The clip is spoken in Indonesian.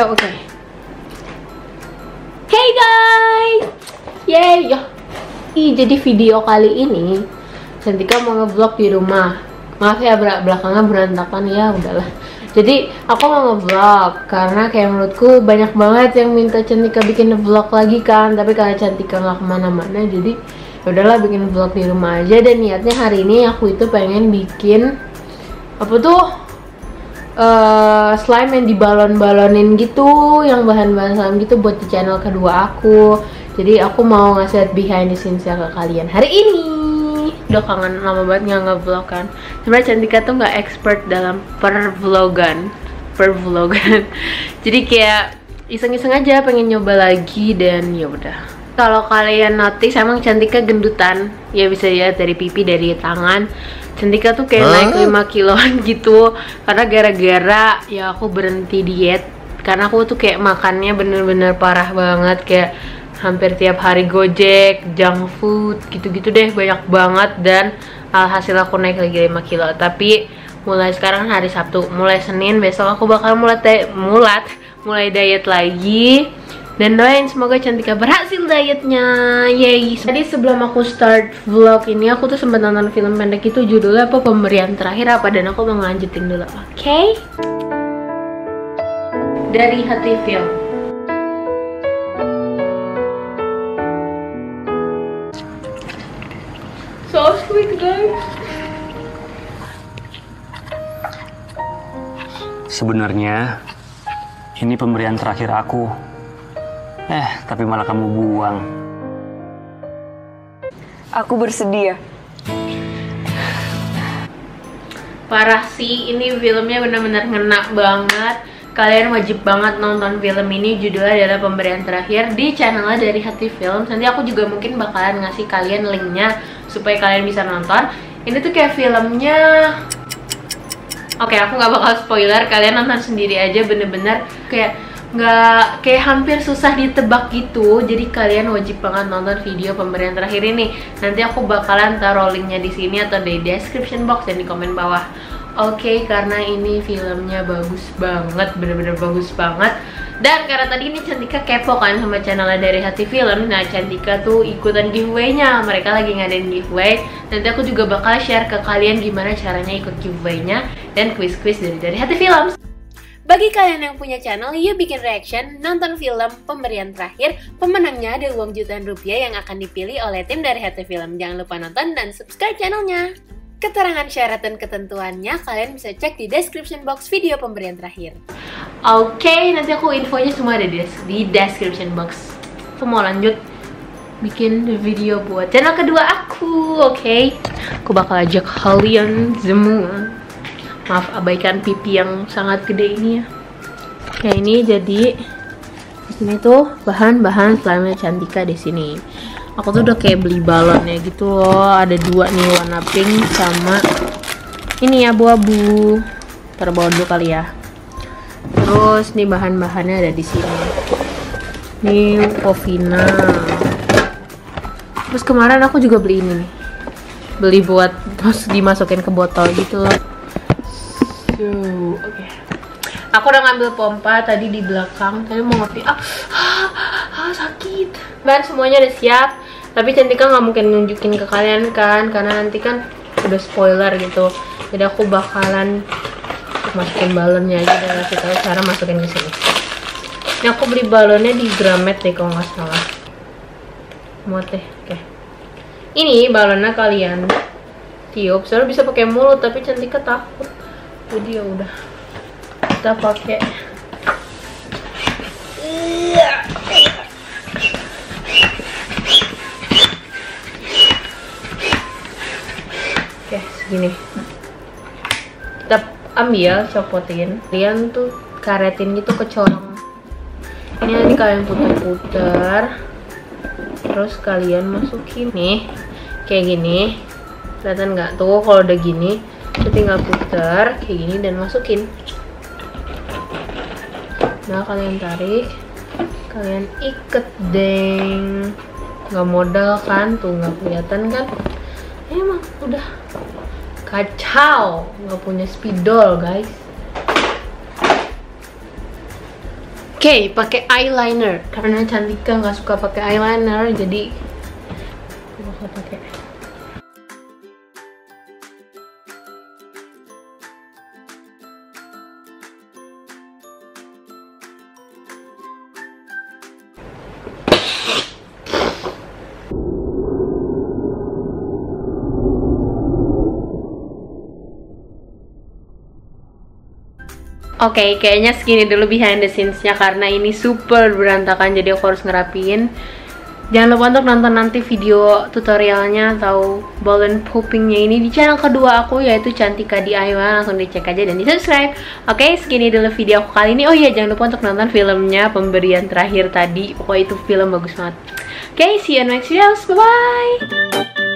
So, oke. Hey guys! Yay! Jadi video kali ini Cantika mau nge-vlog di rumah. Maaf ya belakangnya berantakan ya, udahlah. Jadi aku mau nge-vlog karena kayak menurutku banyak banget yang minta Cantika bikin vlog lagi kan. Tapi karena Cantika nggak kemana-mana, jadi udahlah bikin vlog di rumah aja. Dan niatnya hari ini aku itu pengen bikin apa tuh? Slime yang dibalon-balonin gitu, yang bahan-bahan slime gitu buat di channel kedua aku. Jadi aku mau ngasih lihat behind the scenes ya ke kalian hari ini. Udah kangen lama banget nggak nge-vlog kan. Sebenarnya Cantika tuh nggak expert dalam per-vlogan. Jadi kayak iseng-iseng aja pengen nyoba lagi dan ya udah. Kalau kalian notice emang Cantika gendutan, ya bisa lihat dari pipi, dari tangan. Cantika tuh kayak naik 5 kiloan gitu. Karena gara-gara ya aku berhenti diet. Karena aku tuh kayak makannya bener-bener parah banget. Kayak hampir tiap hari gojek, junk food, gitu-gitu deh. Banyak banget dan alhasil aku naik lagi 5 kilo. Tapi mulai sekarang hari Sabtu, mulai Senin besok aku bakal mulai diet lagi. Dan doain semoga Cantika berhasil dietnya. Yeay. Tadi sebelum aku start vlog ini aku tuh sempat nonton film pendek itu, judulnya apa, Pemberian Terakhir apa, dan aku mau ngelanjutin dulu. Oke? Dari Hati Film. So sweet guys. Sebenarnya ini pemberian terakhir aku. Tapi malah kamu buang. Aku bersedia. Parah sih, ini filmnya benar-benar ngena banget. Kalian wajib banget nonton film ini. Judulnya adalah Pemberian Terakhir di channelnya Dari Hati Film. Nanti aku juga mungkin bakalan ngasih kalian linknya supaya kalian bisa nonton. Ini tuh kayak filmnya, oke, aku nggak bakal spoiler, kalian nonton sendiri aja. Bener-bener kayak hampir susah ditebak gitu. Jadi kalian wajib banget nonton video Pemberian Terakhir ini. Nanti aku bakalan taruh linknya di sini atau di description box dan di komen bawah. Oke, karena ini filmnya bagus banget, bener-bener bagus banget. Dan karena tadi ini Cantika kepo kan sama channelnya Dari Hati Film. Nah, Cantika tuh ikutan giveaway-nya. Mereka lagi ngadain giveaway. Nanti aku juga bakal share ke kalian gimana caranya ikut giveaway-nya dan quiz-quiz dari Hati Film. Bagi kalian yang punya channel, yuk bikin reaction, nonton film Pemberian Terakhir. Pemenangnya ada uang jutaan rupiah yang akan dipilih oleh tim Dari Hati Film. Jangan lupa nonton dan subscribe channelnya. Keterangan syarat dan ketentuannya kalian bisa cek di description box video Pemberian Terakhir. Oke, nanti aku infonya semua ada di description box. Aku mau lanjut bikin video buat channel kedua aku, oke? Aku bakal ajak kalian semua. Maaf abaikan pipi yang sangat gede ini ya. Kayak ini jadi di sini tuh bahan-bahan slime Cantika di sini. Aku tuh udah kayak beli balonnya gitu loh. Ada dua nih, warna pink sama ini abu-abu. Taruh bawah dulu kali ya. Terus nih bahan-bahannya ada di sini. Nih Povina. Terus kemarin aku juga beli ini nih. Beli buat terus dimasukin ke botol gitu loh. Oke. Aku udah ngambil pompa tadi di belakang. Tadi mau ngopi. Sakit. Bahan semuanya udah siap. Tapi Cantika nggak mungkin nunjukin ke kalian kan, karena nanti kan udah spoiler gitu. Jadi aku bakalan masukin balonnya aja dan kasih tahu cara masukin ke sini. Ini aku beli balonnya di Gramet deh kalau nggak salah. Muat deh. Oke. Ini balonnya kalian tiup. Soalnya bisa pakai mulut tapi Cantika takut. Jadi ya udah kita pakai. Oke, segini. Kita ambil, copotin. Kalian tuh karetin gitu ke corong. Ini nanti kalian putar-putar. Terus kalian masukin nih, kayak gini. Kelihatan nggak tuh kalau udah gini? Kita tinggal putar kayak gini dan masukin. Nah, kalian tarik, kalian iket deng. Nggak modal kan, tuh nggak kelihatan kan? Emang udah kacau, nggak punya spidol guys. Oke, pakai eyeliner karena Cantika nggak suka pakai eyeliner, jadi aku bakal pakai. Oke, kayaknya segini dulu behind the scenes-nya karena ini super berantakan, jadi aku harus ngerapiin. Jangan lupa untuk nonton nanti video tutorialnya atau balloon poppingnya ini di channel kedua aku, yaitu Cantika DIY. Langsung dicek aja dan di subscribe. Oke, segini dulu video aku kali ini. Oh iya, jangan lupa untuk nonton filmnya Pemberian Terakhir tadi. Pokoknya itu film bagus banget. Oke, see you in next videos. Bye-bye!